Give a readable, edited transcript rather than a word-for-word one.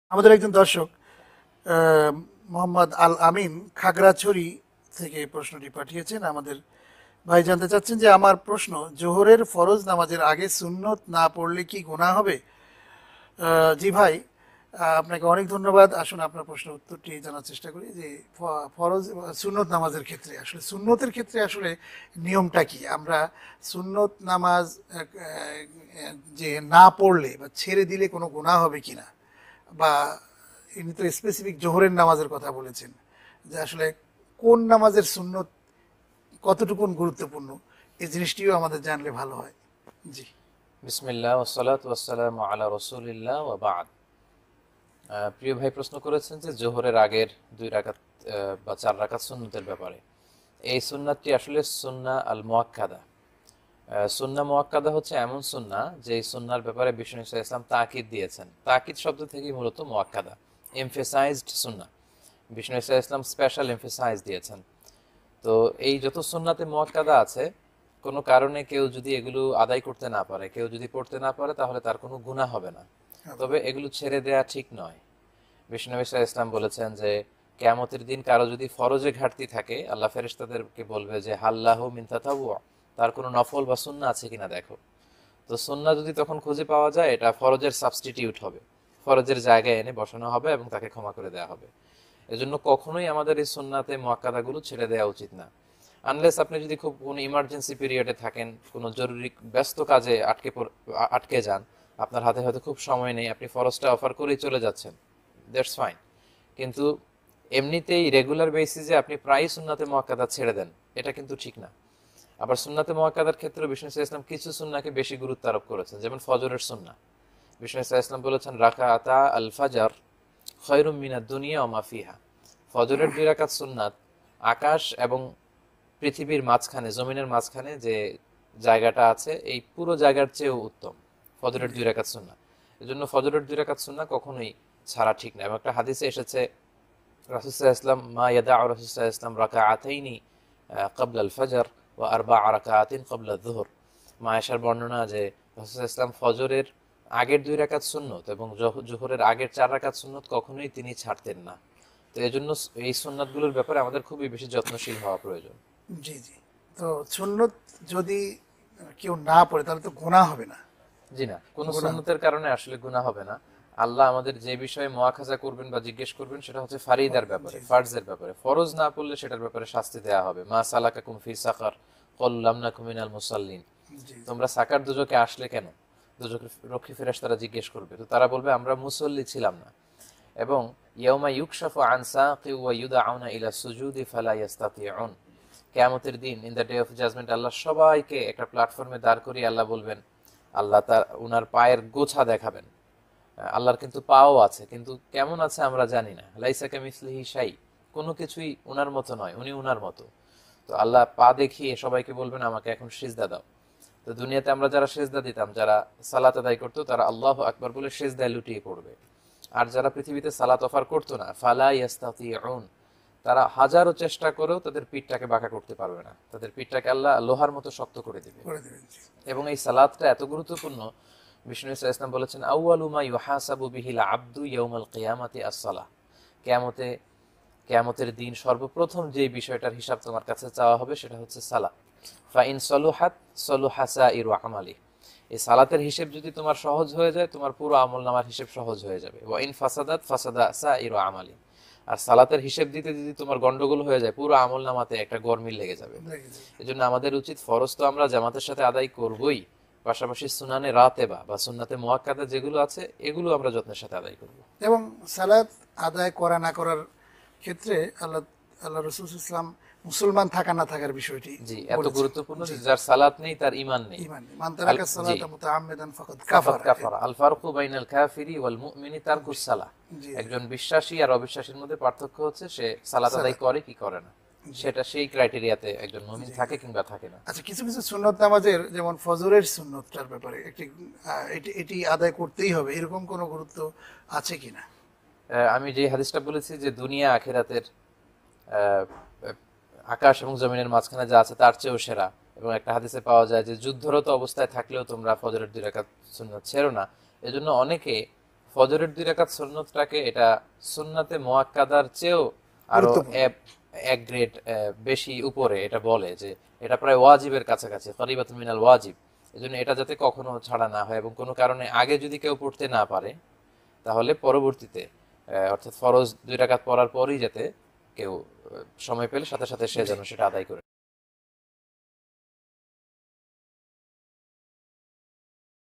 আমাদের একজন দর্শক আহ, মোহাম্মদ আল আমিন খাগড়াছড়ি থেকে এই প্রশ্নটি পাঠিয়েছেন। আমাদের ভাই জানতে চাচ্ছেন যে আমার প্রশ্ন, জোহরের ফরজ নামাজের আগে সুন্নত না পড়লে কি গুনাহ হবে? জি ভাই, আপনাকে অনেক ধন্যবাদ। আসুন আপনার প্রশ্নের উত্তরটি জানার চেষ্টা করি যে ফরজ সুন্নত নামাজের ক্ষেত্রে আসলে সুন্নতের ক্ষেত্রে আসলে নিয়মটা কি। আমরা সুন্নত নামাজ যে না পড়লে বা ছেড়ে দিলে কোনো গুনাহ হবে কিনা, বা ইনি তো স্পেসিফিক জোহরের নামাজের কথা বলেছেন, যে আসলে কোন নামাজের সুন্নত কতটুকুন গুরুত্বপূর্ণ, এই জিনিসটিও আমাদের জানলে ভালো হয়। জি। বিসমিল্লাহ ওয়াসসালাতু ওয়াসসালামু আলা রাসূলিল্লাহ ওয়া বা'দ। প্রিয় ভাই প্রশ্ন করেছেন যে জোহরের আগের 2 রাকাত বা 4 রাকাত সুন্নতের ব্যাপারে। এই সুন্নাতটি আসলে সুন্নাহ আল মুআক্কাদা। সুন্নাহ মুআক্কাদা হচ্ছে এমন সুন্নাহ যে এই সুন্নাহর ব্যাপারে বিষ্ণু ইসা ইসলাম তাকিদ দিয়েছেন। তাকিদ শব্দ থেকেই মূলত মুআক্কাদা, এমফেসাইজড সুন্নাহ। বিষ্ণু ইসা ইসলাম স্পেশাল এমফেসাইজ দিয়েছেন। তো এই যত সুন্নাতে মুআক্কাদা আছে, কোনো কারণে কেউ যদি এগুলো আদায় করতে না পারে, কেউ যদি পড়তে না পারে, তাহলে তার কোনো গুনাহ হবে না। তবে এগুলো ছেড়ে দেয়া ঠিক নয়। বিষ্ণু ইসলাম বলেছেন যে কিয়ামতের দিন কারো যদি ফরজে ঘাটতি থাকে, আল্লাহ ফেরেশতাদেরকে বলবে যে হাল্লাহু মিন তাতাওয়া, তার কোনো নফল বা সুন্নাহ আছে কিনা দেখো। তো সুন্নাহ যদি তখন খুঁজে পাওয়া যায়, এটা ফরজের সাবস্টিটিউট হবে, ফরজের জায়গায় এনে বসানো হবে এবং তাকে ক্ষমা করে দেওয়া হবে। এজন্য কখনোই আমাদের এই সুন্নাতে মুআক্কাদাগুলো ছেড়ে দেওয়া উচিত না। আনলেস আপনি যদি খুব কোনো ইমার্জেন্সি পিরিয়ডে থাকেন, কোনো জরুরি ব্যস্ত কাজে আটকে যান, আপনার হাতে হয়তো খুব সময় নেই, আপনি ফরজটা অফার করেই চলে যাচ্ছেন, দ্যাটস ফাইন। কিন্তু এমনিতেই রেগুলার বেসিসে আপনি প্রায়ই সুন্নাতে মুআক্কাদা ছেড়ে দেন, এটা কিন্তু ঠিক না। আবার সুন্নাতে মুআক্কাদার ক্ষেত্রে বিষ্ণু ইসলাম কিছু সুন্নাহকে বেশি গুরুত্ব আরোপ করেছেন, যেমন ফজরের সুন্নাহ। বিষ্ণু ইসলাম বলেছেন রাকাআতা আল ফাজর খায়রুম মিনাদ দুনিয়া ওয়া মা ফিহা। ফজরের 2 রাকাত সুন্নাত আকাশ এবং পৃথিবীর মাঝখানে, জমিনের মাঝখানে যে জায়গাটা আছে, এই পুরো জায়গার চেয়েও উত্তম ফজরের 2 রাকাত সুন্নাহ। এজন্য ফজরের 2 রাকাত সুন্নাহ কখনোই ছাড়া ঠিক না। এবং একটা হাদিসে এসেছে রাসূল সাল্লাল্লাহু আলাইহি ওয়াসাল্লাম মা ইয়াদাউ রাসূল সাল্লাল্লাহু আলাইহি ওয়াসাল্লাম রাকাআতাইনি ক্বাবলা আল ফজর ওয়া আরবা রাকাআতিন ক্বাবলা আয-যুহর। মা আয়েশার বর্ণনা যে রাসূল সাল্লাল্লাহু আলাইহি ওয়াসাল্লাম ফজরের আগের 2 রাকাত সুন্নত এবং জোহরের আগের 4 রাকাত সুন্নত কখনোই তিনি ছাড়তেন না। তো এজন্য এই সুন্নাতগুলোর ব্যাপারে আমাদের খুবই বেশি যত্নশীল হওয়া প্রয়োজন। জি জি। তো সুন্নত যদি কেউ না পড়ে তাহলে তো গুনাহ হবে না? জি না, কোনো গুনাহ হবে। সুন্নতের কারণে আসলে গুনাহ হবে না। আল্লাহ আমাদের যে বিষয়ে মুআখাজা করবেন বা জিজ্ঞেস করবেন, সেটা হচ্ছে ফারিদার ব্যাপারে, জি জি। ফার্জের ব্যাপারে। ফরজ না পড়লে সেটার ব্যাপারে শাস্তি দেয়া হবে। মা সালাকাকুম ফি সাকার ক্বালু লাম নাকু মিনাল মুসাল্লিন। জি জি। তোমরা সাকার দুজকে আসলে কেন? দুজকের রক্ষী ফেরেশতারা জিজ্ঞেস করবে, তো তারা বলবে আমরা মুসল্লি ছিলাম না। এবং ইয়াউমা ইউকশাফু আন সাকি ওয়া ইউদআউনা ইলা সুজুদি ফালা ইস্তাতিউন। কিয়ামতের দিন, in the day of judgement, আল্লাহ সবাইকে একটা প্ল্যাটফর্মে দাঁড় করিয়ে আল্লাহ বলবেন, আল্লাহ তার উনার পায়ের গোছা দেখাবেন। আল্লাহর কিন্তু পাও আছে, কিন্তু কেমন আছে আমরা জানি না। লাইসা কামিসলিহি শাই, কোনো কিছুই উনার মতো নয়, উনি উনার মতো। তো আল্লাহ পা দেখিয়ে সবাইকে বলবেন আমাকে এখন সিজদা দাও। তো দুনিয়াতে আমরা যারা সেজদা দিতাম, যারা সালাত আদায় করতো, তারা আল্লাহু আকবার বলে সেজদায় লুটিয়ে পড়বে। আর যারা পৃথিবীতে সালাত অফার করতো না, ফালা ইয়াস্তাতিউন, তারা হাজারো চেষ্টা করেও তাদের পিঠটাকে বাঁকা করতে পারবে না, তাদের পিঠটাকে আল্লাহ লোহার মতো শক্ত করে দিবে। করে দেবেন। জি। এবং এই সালাতটা এত গুরুত্বপূর্ণ, বিষ্ণু ইসলাম বলেছেন আউয়ালু মা ইউহাসাবু বিহিল আবদু ইয়াউমাল কিয়ামাতি আস-সালাহ। কিয়ামতে, কিয়ামতের দিন সর্বপ্রথম যে বিষয়টার হিসাব তোমার কাছে চাওয়া হবে সেটা হচ্ছে সালাত। ফা ইন সলুহাত সলুহা সাইরু আমালি। এই সালাতের হিসেব যদি তোমার সহজ হয়ে যায়, তোমার পুরো আমলনামার হিসেব সহজ হয়ে যাবে। ওয়া ইন ফাসাদাত ফাসাদা সাইরু আমালি। আর সালাতের হিসেব দিতে যদি তোমার গন্ডগোল হয়ে যায়, পুরো আমলনামাতে একটা গরমিল লেগে যাবে। দেখে যাবে। এজন্য আমাদের উচিত, ফরজ তো আমরা জামাতের সাথে আদায় করবই, পাশাপাশি সুনানে রাতেবা বা সুন্নাতে মুআক্কাদা যেগুলো আছে, এগুলো আমরা যত্নের সাথে আদায় করব। এবং সালাত আদায় করা না করার ক্ষেত্রে আল্লাহ আল্লাহ রসুল ইসলাম মুসলমান থাকা না থাকার বিষয়টি জি, এত বলেছেন। গুরুত্বপূর্ণ জি। যে যার সালাত নেই তার ঈমান নেই। ইমান মান আল তারাকা জি, সালাতা মুতাআম্মিদান ফাকাদ ফাকাদ কাফারা। কাফারা। আল ফারকু বাইনাল কাফিরি ওয়াল মুমিনি তারকুস সালাহ। জি জি। একজন বিশ্বাসী আর অবিশ্বাসীর মধ্যে পার্থক্য হচ্ছে সে সালাত আদায় সালাত। করে কি করে না। জি সেটা সেই ক্রাইটেরিয়াতে একজন মুমিন জি। থাকে কিংবা থাকে না। আচ্ছা, কিছু কিছু সুন্নত নামাজের, যেমন ফজরের সুন্নতটার ব্যাপারে একটি এটি এটি আদায় করতেই হবে, এরকম কোনো গুরুত্ব আছে কিনা? আমি যে হাদিসটা বলেছি যে দুনিয়া আখিরাতের আহ, আকাশ এবং জমিনের মাঝখানে যা আছে তার চেয়েও সেরা। এবং একটা হাদিসে পাওয়া যায় যে যুদ্ধরত অবস্থায় থাকলেও তোমরা ফজরের 2 রাকাত সুন্নাত ছেড়ো না। এজন্য অনেকে ফজরের 2 রাকাত সুন্নতটাকে এটা সুন্নাতে মুআক্কাদার চেয়েও আরো গুরুত্বপূর্ণ। এক গ্রেড বেশি উপরে এটা বলে যে এটা প্রায় ওয়াজিবের কাছাকাছি, করিবাতুন মিনাল ওয়াজিব। এজন্য এটা যাতে কখনো ছাড়া না হয়, এবং কোনো কারণে আগে যদি কেউ পড়তে না পারে তাহলে পরবর্তীতে অর্থাৎ ফরজ 2 রাকাত পড়ার পরই যাতে কেউ সময় পেলে সাথে সাথে সে যেন সেটা আদায় করে।